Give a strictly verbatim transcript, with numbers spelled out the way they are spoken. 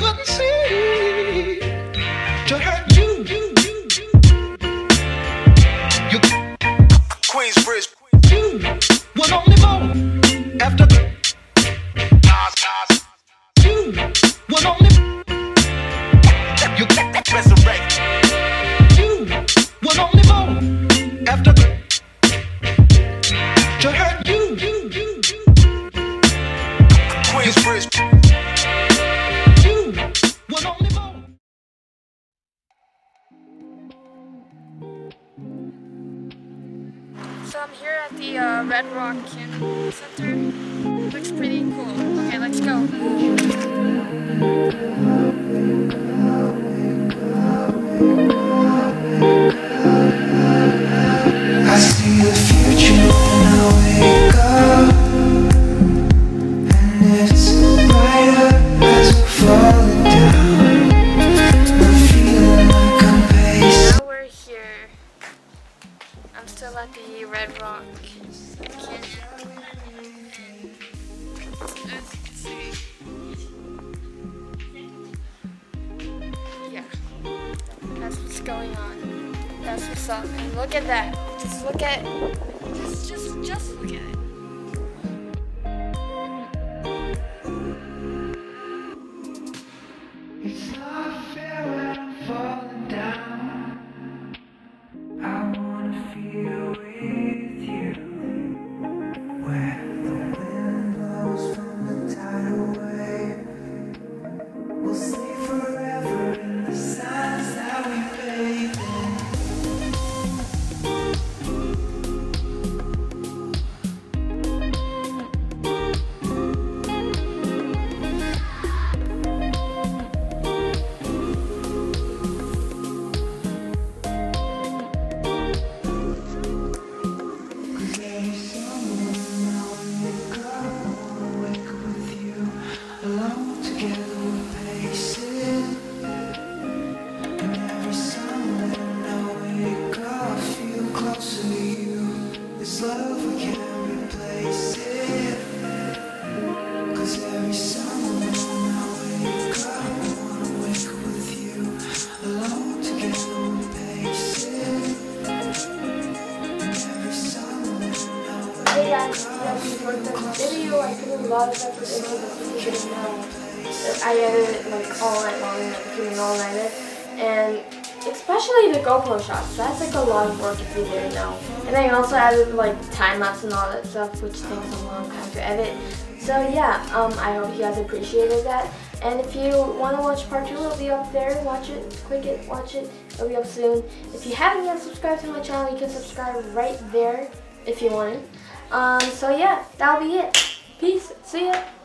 couldn't see to hurt you. You Queensbridge. You would only moan after you would only you resurrect. You would only moan after to hurt you. Queensbridge. You would only moan. So I'm here at the uh, Red Rock Canon Center. Looks pretty cool. Okay, let's go. I see the future when I wake up, and it's brighter as we're falling down. I'm feeling like I'm pacing. Now we're here. I'm still at the Red Rock Canon. As you can see. Yeah. That's what's going on. That's what's up. And look at that. Just look at just just just look at it. It's not fair when I'm falling down. I wanna feel with you, where the wind blows from the tidal wave. We'll stay forever in the signs that we bathe in. Love, we can't replace it. Cause every summer when I wake up, I wanna wake up with you. Alone together we pace it. And every summer when I wake up, Hey guys, guys enjoyed this video. I put a lot of effort into this video now. I edited it like all night long, like doing an all-nighter. And especially the GoPro shots, that's like a lot of work if you didn't know. And I also added like time lapse and all that stuff, which takes a long time to edit. So yeah, um, I hope you guys appreciated that. And if you want to watch part two, it'll be up there. Watch it, click it, watch it. It'll be up soon. If you haven't yet subscribed to my channel, you can subscribe right there if you want it. Um, so yeah, that'll be it. Peace. See ya.